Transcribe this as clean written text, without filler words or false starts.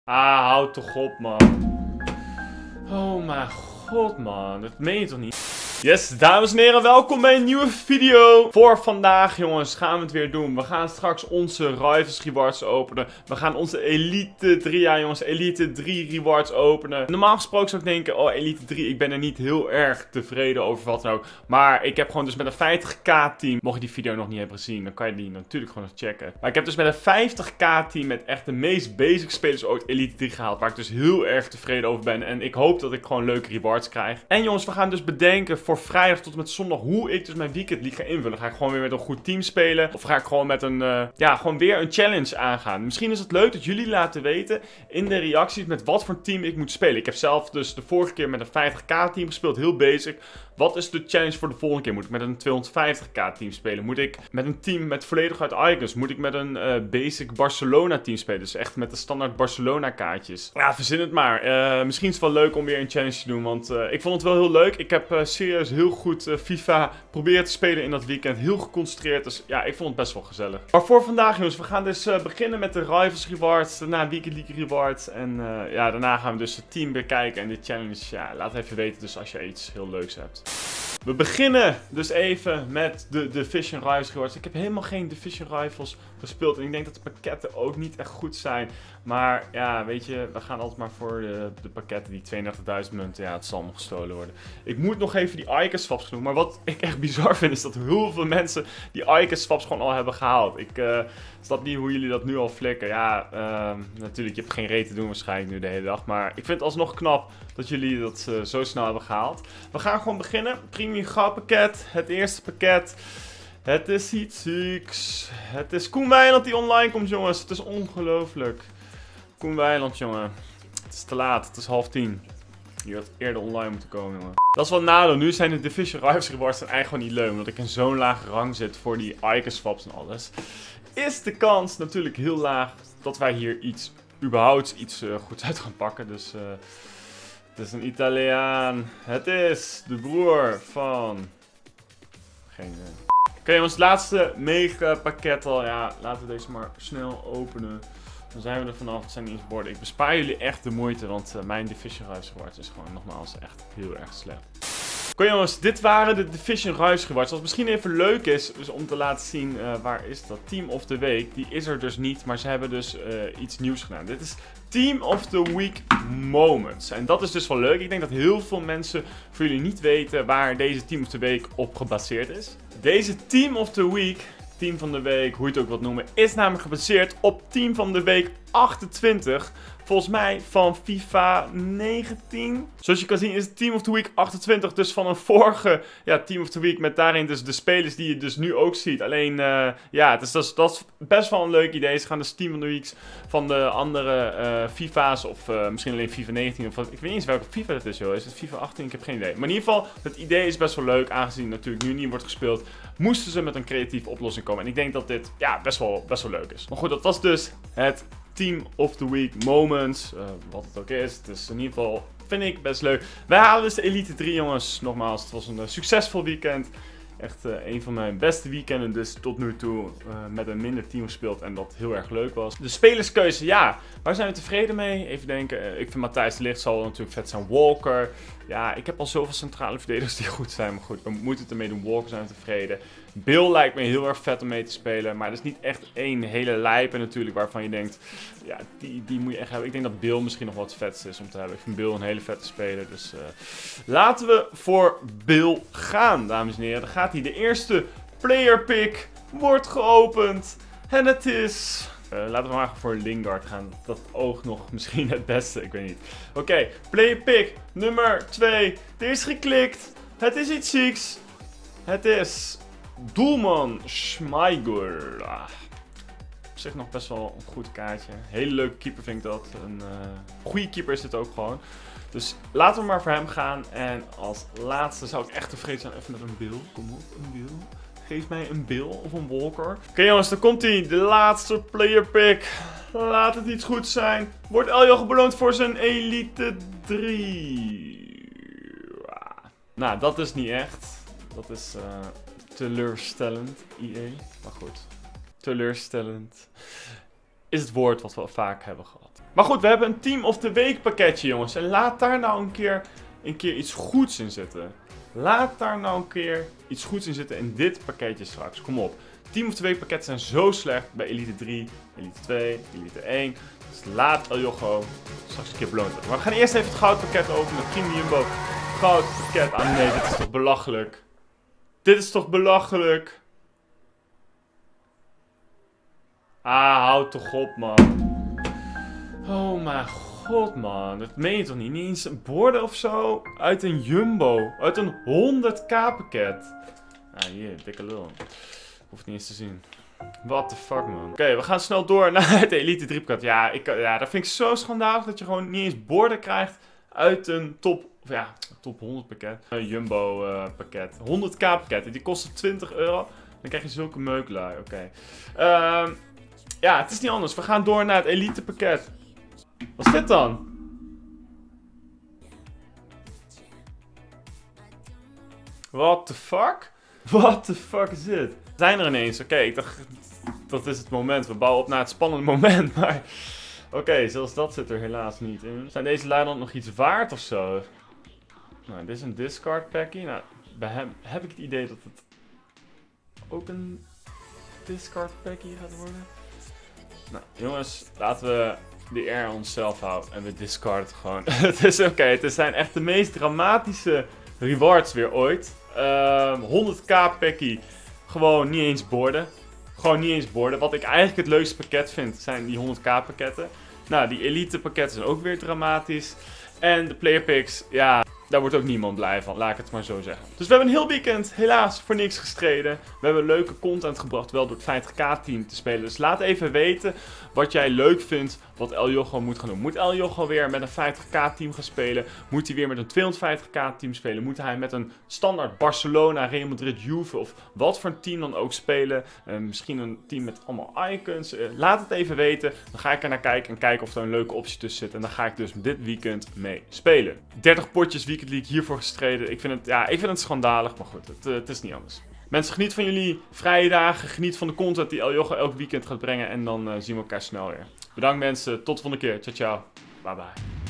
Ah, houd toch op, man. Oh mijn god, man. Dat meen je toch niet? Yes, dames en heren, welkom bij een nieuwe video. Voor vandaag, jongens, gaan we het weer doen. We gaan straks onze Rivals Rewards openen. We gaan onze Elite 3, ja jongens, Elite 3 Rewards openen. Normaal gesproken zou ik denken, oh Elite 3, ik ben er niet heel erg tevreden over wat dan ook. Maar ik heb gewoon dus met een 50k team, mocht je die video nog niet hebben gezien, dan kan je die natuurlijk gewoon nog checken. Maar ik heb dus met een 50k team met echt de meest basic spelers ooit Elite 3 gehaald. Waar ik dus heel erg tevreden over ben. En ik hoop dat ik gewoon leuke rewards krijg. En jongens, we gaan dus bedenken voor vrijdag tot en met zondag hoe ik dus mijn weekend league ga invullen. Ga ik gewoon weer met een goed team spelen? Of ga ik gewoon met een, ja, gewoon weer een challenge aangaan? Misschien is het leuk dat jullie laten weten in de reacties met wat voor team ik moet spelen. Ik heb zelf dus de vorige keer met een 50k team gespeeld, heel basic. Wat is de challenge voor de volgende keer? Moet ik met een 250k team spelen? Moet ik met een team met volledig uit icons? Moet ik met een basic Barcelona team spelen? Dus echt met de standaard Barcelona kaartjes. Ja, verzin het maar. Misschien is het wel leuk om weer een challenge te doen. Want ik vond het wel heel leuk. Ik heb serieus heel goed FIFA proberen te spelen in dat weekend. Heel geconcentreerd. Dus ja, ik vond het best wel gezellig. Maar voor vandaag, jongens, we gaan dus beginnen met de Rivals Rewards. Daarna Weekend League Rewards. En ja, daarna gaan we dus het team bekijken. En de challenge, ja, laat even weten dus als je iets heel leuks hebt. We beginnen dus even met de Division Rivals Rewards. Ik heb helemaal geen Division Rivals gespeeld. En ik denk dat de pakketten ook niet echt goed zijn. Maar ja, weet je, we gaan altijd maar voor de pakketten die 32.000 munten. Ja, het zal nog gestolen worden. Ik moet nog even die icon swaps doen. Maar wat ik echt bizar vind is dat heel veel mensen die icon swaps gewoon al hebben gehaald. Ik snap niet hoe jullie dat nu al flikken. Ja, natuurlijk, je hebt geen reet te doen waarschijnlijk nu de hele dag. Maar ik vind het alsnog knap dat jullie dat zo snel hebben gehaald. We gaan gewoon beginnen. Premium goudpakket. Het eerste pakket. Het is iets zieks. Het is Koen Weiland die online komt, jongens. Het is ongelooflijk. Koen Weiland, jongen. Het is te laat. Het is 9:30. Je had eerder online moeten komen, jongen. Dat is wel een nadeel. Nu zijn de Division Rivals Rewards dan eigenlijk gewoon niet leuk. Omdat ik in zo'n lage rang zit voor die icon swaps en alles. Is de kans natuurlijk heel laag dat wij hier überhaupt iets goeds uit gaan pakken. Dus het is een Italiaan. Het is de broer van... Geen idee. Oké, jongens, het laatste mega pakket al. Ja, laten we deze maar snel openen. Dan zijn we er vanaf. Het zijn niet eens borden. Ik bespaar jullie echt de moeite, want mijn Division Rivals Rewards is gewoon nogmaals echt heel erg slecht. Oké, jongens, dit waren de Division Rivals Rewards. Wat misschien even leuk is, dus om te laten zien, waar is dat? Team of the Week. Die is er dus niet, maar ze hebben dus iets nieuws gedaan. Dit is Team of the Week Moments. En dat is dus wel leuk. Ik denk dat heel veel mensen voor jullie niet weten waar deze Team of the Week op gebaseerd is. Deze Team of the Week, Team van de Week, hoe je het ook wilt noemen, is namelijk gebaseerd op Team van de Week 28. Volgens mij van FIFA 19. Zoals je kan zien is het Team of the Week 28 dus van een vorige Team of the Week. Met daarin dus de spelers die je dus nu ook ziet. Alleen, ja, dus dat is best wel een leuk idee. Ze gaan dus Team of the Weeks van de andere FIFA's of misschien alleen FIFA 19. Of wat, ik weet niet eens welke FIFA het is, joh. Is het FIFA 18? Ik heb geen idee. Maar in ieder geval, het idee is best wel leuk. Aangezien het natuurlijk nu niet wordt gespeeld, moesten ze met een creatieve oplossing komen. En ik denk dat dit best wel leuk is. Maar goed, dat was dus het Team of the Week Moments. Wat het ook is. Het is in ieder geval, vind ik, best leuk. Wij halen dus de Elite 3, jongens. Nogmaals, het was een succesvol weekend. Echt een van mijn beste weekenden dus tot nu toe met een minder team gespeeld en dat heel erg leuk was. De spelerskeuze, ja, waar zijn we tevreden mee? Even denken, ik vind Matthijs de Ligt zal natuurlijk vet zijn. Walker, ja, ik heb al zoveel centrale verdedigers die goed zijn, maar goed, we moeten het ermee doen. Walker zijn we tevreden. Bill lijkt me heel erg vet om mee te spelen, maar er is niet echt één hele lijpe natuurlijk waarvan je denkt, ja, die moet je echt hebben. Ik denk dat Bill misschien nog wat vetste is om te hebben. Ik vind Bill een hele vette speler, dus laten we voor Bill gaan, dames en heren. Dan gaat hij. De eerste player pick wordt geopend en het is... laten we maar voor Lingard gaan. Dat oog nog misschien het beste. Ik weet niet. Oké, player pick nummer 2. Er is geklikt. Het is iets zieks. Het is doelman Schmeichel. Op zich nog best wel een goed kaartje. Hele leuke keeper vind ik dat. Een goede keeper is dit ook gewoon. Dus laten we maar voor hem gaan. En als laatste zou ik echt tevreden zijn even met een Bill. Kom op, een Bill. Geef mij een Bill of een Walker. Oké, jongens, dan komt hij. De laatste player pick. Laat het iets goeds zijn. Wordt Eljo beloond voor zijn Elite 3. Nou, dat is niet echt. Dat is teleurstellend, EA. Maar goed. Teleurstellend is het woord wat we vaak hebben gehad. Maar goed, we hebben een Team of the Week pakketje, jongens. En laat daar nou een keer iets goeds in zitten. Laat daar nou een keer iets goeds in zitten in dit pakketje straks. Kom op. Team of the Week pakketten zijn zo slecht bij Elite 3, Elite 2, Elite 1. Dus laat El Yogo straks een keer beloond worden. Maar we gaan eerst even het goudpakket openen. Team Jumbo goudpakket. Ah nee, dit is toch belachelijk. Dit is toch belachelijk. Ah, houd toch op, man. Oh mijn god, man. Dat meen je toch niet? Niet eens een borden of zo? Uit een Jumbo. Uit een 100k pakket. Ah, hier, dikke lul. Hoeft niet eens te zien. What the fuck, man. Oké, we gaan snel door naar het Elite 3 pakket. Ja, dat vind ik zo schandalig dat je gewoon niet eens borden krijgt uit een top 100 pakket. Een Jumbo pakket. 100k pakket. Die kosten 20 euro. Dan krijg je zulke meukelui. Oké. Ja, het is niet anders. We gaan door naar het Elite pakket. Wat is dit dan? What the fuck? What the fuck is dit? Zijn er ineens? Oké, ik dacht, dat is het moment. We bouwen op naar het spannende moment, maar... Oké, zelfs dat zit er helaas niet in. Zijn deze lui dan nog iets waard of zo? Nou, dit is een discard packie. Nou, bij hem heb ik het idee dat het ook een discard packie gaat worden. Nou, jongens, laten we de air aan onszelf houden en we discarden het gewoon. Het is oké, het zijn echt de meest dramatische rewards weer ooit. 100k packie, gewoon niet eens borden. Gewoon niet eens borden. Wat ik eigenlijk het leukste pakket vind, zijn die 100k pakketten. Nou, die elite pakketten zijn ook weer dramatisch. En de player picks, ja, daar wordt ook niemand blij van, laat ik het maar zo zeggen. Dus we hebben een heel weekend helaas voor niks gestreden. We hebben leuke content gebracht, wel door het 50k team te spelen. Dus laat even weten wat jij leuk vindt, wat El Yogo moet gaan doen. Moet El Yogo weer met een 50k team gaan spelen? Moet hij weer met een 250k team spelen? Moet hij met een standaard Barcelona, Real Madrid, Juve of wat voor een team dan ook spelen? Misschien een team met allemaal icons. Laat het even weten. Dan ga ik er naar kijken en kijken of er een leuke optie tussen zit. En dan ga ik dus dit weekend mee spelen. 30 potjes Weekend League hiervoor gestreden. Ik vind het schandalig, maar goed, het is niet anders. Mensen, geniet van jullie vrije dagen. Geniet van de content die El Yogo elk weekend gaat brengen. En dan zien we elkaar snel weer. Bedankt mensen, tot de volgende keer. Ciao, ciao. Bye bye.